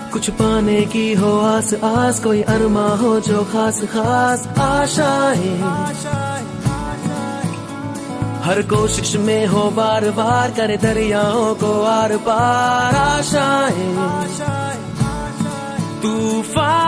कुछ पाने की हो आस आस, कोई अरमा हो जो खास खास आशाएं, हर कोशिश में हो बार बार करे दरियाओं को आर पार आशाएं, तूफान